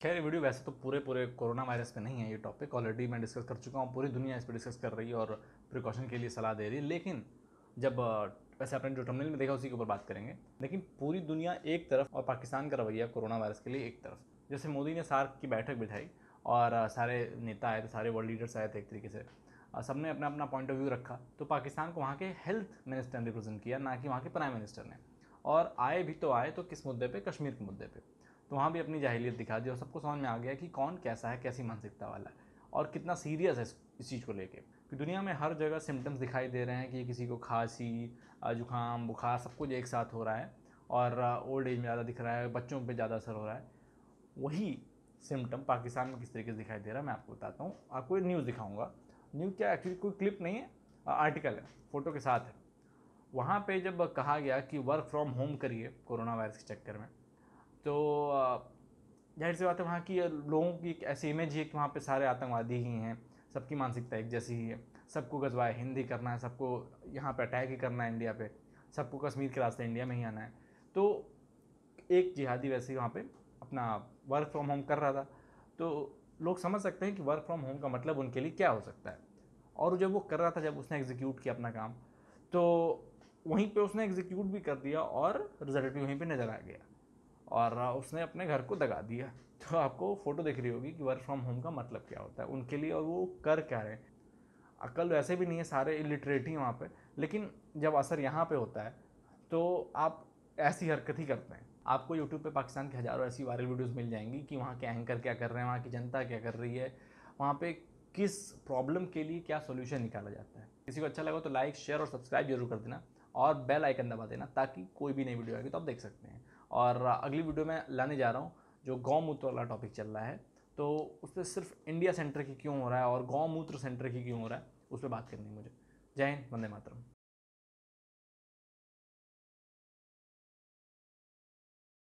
खैर ये वीडियो वैसे तो पूरे कोरोना वायरस पे नहीं है, ये टॉपिक ऑलरेडी मैं डिस्कस कर चुका हूँ, पूरी दुनिया इस पर डिस्कस कर रही है और प्रिकॉशन के लिए सलाह दे रही है। लेकिन जब वैसे आपने जो थंबनेल में देखा उसी के ऊपर बात करेंगे, लेकिन पूरी दुनिया एक तरफ और पाकिस्तान का रवैया कोरोना वायरस के लिए एक तरफ। जैसे मोदी ने सार्क की बैठक बिठाई और सारे नेता आए थे, सारे वर्ल्ड लीडर्स आए थे, एक तरीके से सबने अपना अपना पॉइंट ऑफ व्यू रखा। तो पाकिस्तान को वहाँ के हेल्थ मिनिस्टर ने रिप्रेजेंट किया, ना कि वहाँ के प्राइम मिनिस्टर ने। और आए भी तो आए तो किस मुद्दे पे? कश्मीर के मुद्दे पे। तो वहाँ भी अपनी जाहिलियत दिखा दी और सबको समझ में आ गया कि कौन कैसा है, कैसी मानसिकता वाला है और कितना सीरियस है इस चीज़ को लेके। कि दुनिया में हर जगह सिम्टम्स दिखाई दे रहे हैं कि किसी को खांसी, जुकाम, बुखार सब कुछ एक साथ हो रहा है और ओल्ड एज में ज़्यादा दिख रहा है, बच्चों पे ज़्यादा असर हो रहा है। वही सिम्टम पाकिस्तान में किस तरीके से दिखाई दे रहा है मैं आपको बताता हूँ। आपको न्यूज़ दिखाऊंगा। न्यूज़ क्या, एक्चुअली कोई क्लिप नहीं है, आर्टिकल है, फ़ोटो के साथ है। वहाँ पे जब कहा गया कि वर्क फ्रॉम होम करिए कोरोना वायरस के चक्कर में, तो जाहिर सी बात है वहाँ की लोगों की एक ऐसी इमेज है कि वहाँ पे सारे आतंकवादी ही हैं, सबकी मानसिकता एक जैसी ही है, सबको गजवाए हिंदी करना है, सबको यहाँ पे अटैक ही करना है इंडिया पे, सबको कश्मीर के रास्ते इंडिया में ही आना है। तो एक जिहादी वैसे ही वहाँ पे अपना वर्क फ्रॉम होम कर रहा था। तो लोग समझ सकते हैं कि वर्क फ्रॉम होम का मतलब उनके लिए क्या हो सकता है। और जब वो कर रहा था, जब उसने एग्जीक्यूट किया अपना काम, तो वहीं पे उसने एग्जीक्यूट भी कर दिया और रिजल्ट भी वहीं पे नज़र आ गया और उसने अपने घर को दगा दिया। तो आपको फोटो दिख रही होगी कि वर्क फ्रॉम होम का मतलब क्या होता है उनके लिए और वो कर क्या रहे हैं। अकल वैसे भी नहीं है, सारे इलिटरेट ही वहाँ पे, लेकिन जब असर यहाँ पे होता है तो आप ऐसी हरकत ही करते हैं। आपको यूट्यूब पे पाकिस्तान के हज़ारों ऐसी वायरल वीडियोस मिल जाएंगी कि वहाँ के एंकर क्या कर रहे हैं, वहाँ की जनता क्या कर रही है, वहाँ पे किस प्रॉब्लम के लिए क्या सोल्यूशन निकाला जाता है। किसी को अच्छा लगा तो लाइक, शेयर और सब्सक्राइब जरूर कर देना और बेल आइकन दबा देना ताकि कोई भी नई वीडियो आएगी तो आप देख सकते हैं। और अगली वीडियो में लाने जा रहा हूँ जो गौमूत्र वाला टॉपिक चल रहा है, तो उस पर सिर्फ इंडिया सेंटर की क्यों हो रहा है और गौमूत्र सेंटर की क्यों हो रहा है उस पर बात करनी है मुझे। जय हिंद, वंदे मातरम।